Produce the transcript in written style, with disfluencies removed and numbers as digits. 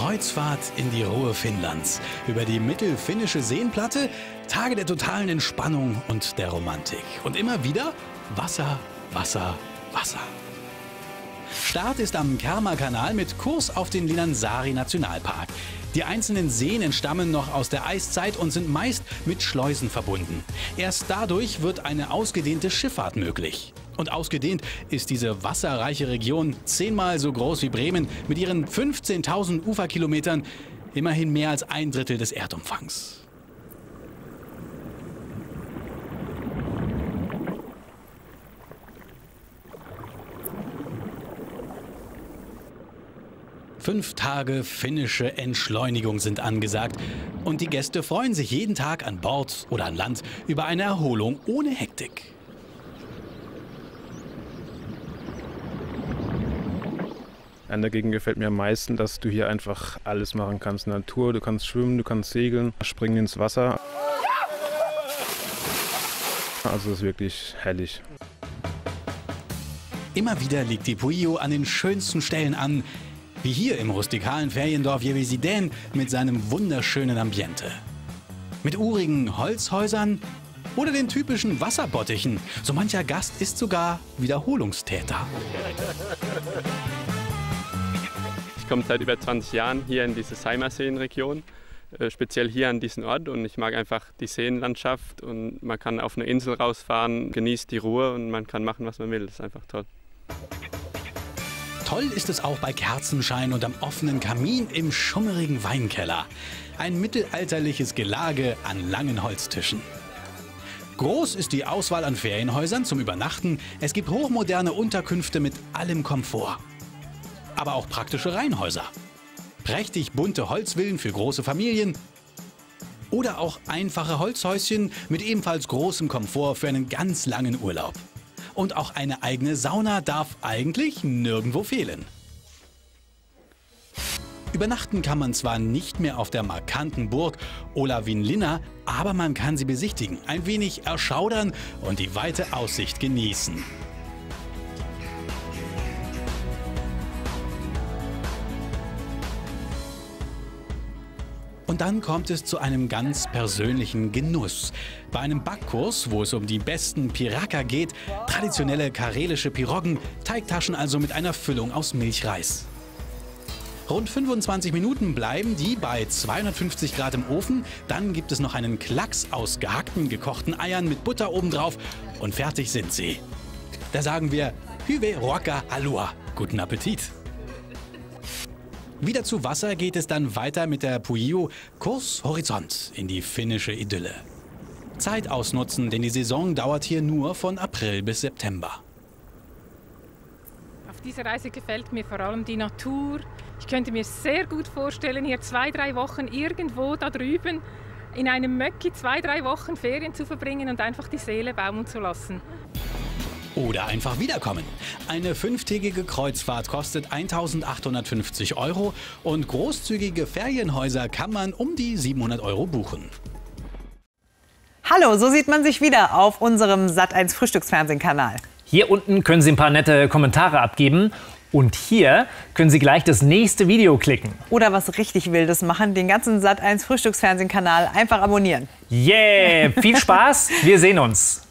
Kreuzfahrt in die Ruhe Finnlands. Über die mittelfinnische Seenplatte, Tage der totalen Entspannung und der Romantik. Und immer wieder Wasser, Wasser, Wasser. Start ist am Kerma-Kanal mit Kurs auf den Linnansaari-Nationalpark. Die einzelnen Seen entstammen noch aus der Eiszeit und sind meist mit Schleusen verbunden. Erst dadurch wird eine ausgedehnte Schifffahrt möglich. Und ausgedehnt ist diese wasserreiche Region 10-mal so groß wie Bremen mit ihren 15.000 Uferkilometern, immerhin mehr als 1/3 des Erdumfangs. Fünf Tage finnische Entschleunigung sind angesagt und die Gäste freuen sich jeden Tag an Bord oder an Land über eine Erholung ohne Hektik. An der Gegend gefällt mir am meisten, dass du hier einfach alles machen kannst. Natur, du kannst schwimmen, du kannst segeln, springen ins Wasser. Also es ist wirklich herrlich. Immer wieder liegt die Puio an den schönsten Stellen an, wie hier im rustikalen Feriendorf Järvisiden mit seinem wunderschönen Ambiente. Mit urigen Holzhäusern oder den typischen Wasserbottichen. So mancher Gast ist sogar Wiederholungstäter. Ich komme seit über 20 Jahren hier in diese Saimaseen-Region, speziell hier an diesen Ort, und ich mag einfach die Seenlandschaft und man kann auf eine Insel rausfahren, genießt die Ruhe und man kann machen, was man will. Das ist einfach toll. Toll ist es auch bei Kerzenschein und am offenen Kamin im schummerigen Weinkeller. Ein mittelalterliches Gelage an langen Holztischen. Groß ist die Auswahl an Ferienhäusern zum Übernachten. Es gibt hochmoderne Unterkünfte mit allem Komfort. Aber auch praktische Reihenhäuser. Prächtig bunte Holzvillen für große Familien. Oder auch einfache Holzhäuschen mit ebenfalls großem Komfort für einen ganz langen Urlaub. Und auch eine eigene Sauna darf eigentlich nirgendwo fehlen. Übernachten kann man zwar nicht mehr auf der markanten Burg Olavinlinna, aber man kann sie besichtigen, ein wenig erschaudern und die weite Aussicht genießen. Und dann kommt es zu einem ganz persönlichen Genuss. Bei einem Backkurs, wo es um die besten Piraka geht, traditionelle karelische Piroggen, Teigtaschen also mit einer Füllung aus Milchreis. Rund 25 Minuten bleiben die bei 250 Grad im Ofen. Dann gibt es noch einen Klacks aus gehackten, gekochten Eiern mit Butter obendrauf und fertig sind sie. Da sagen wir Hyve Ruoka Alua. Guten Appetit! Wieder zu Wasser geht es dann weiter mit der Puio Kurs Horizont in die finnische Idylle. Zeit ausnutzen, denn die Saison dauert hier nur von April bis September. Auf dieser Reise gefällt mir vor allem die Natur. Ich könnte mir sehr gut vorstellen, hier 2-3 Wochen irgendwo da drüben in einem Möcki 2-3 Wochen Ferien zu verbringen und einfach die Seele baumeln zu lassen. Oder einfach wiederkommen. Eine 5-tägige Kreuzfahrt kostet 1.850 € und großzügige Ferienhäuser kann man um die 700 € buchen. Hallo, so sieht man sich wieder auf unserem Sat.1 Frühstücksfernsehen-Kanal. Hier unten können Sie ein paar nette Kommentare abgeben. Und hier können Sie gleich das nächste Video klicken. Oder was richtig Wildes machen, den ganzen Sat.1 Frühstücksfernsehen-Kanal einfach abonnieren. Yeah, viel Spaß, wir sehen uns.